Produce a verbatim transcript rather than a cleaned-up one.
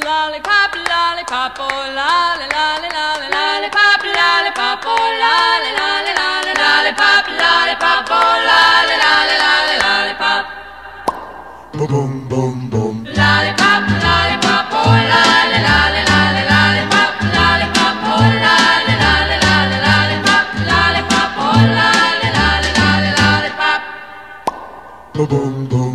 lollipop, lollipop, oh lolly, lolly, lolly, lollipop, lollipop, oh lolly, lolly, lolly, lollipop, lollipop, oh lolly, lolly, lolly, lollipop. Boom, boom, boom, boom. Lollipop, lollipop, oh lolly, lolly, lolly, lollipop, lollipop, oh lolly, lolly, lolly, lollipop, lollipop, oh lolly, lolly, lolly, lollipop. Boom, boom, boom.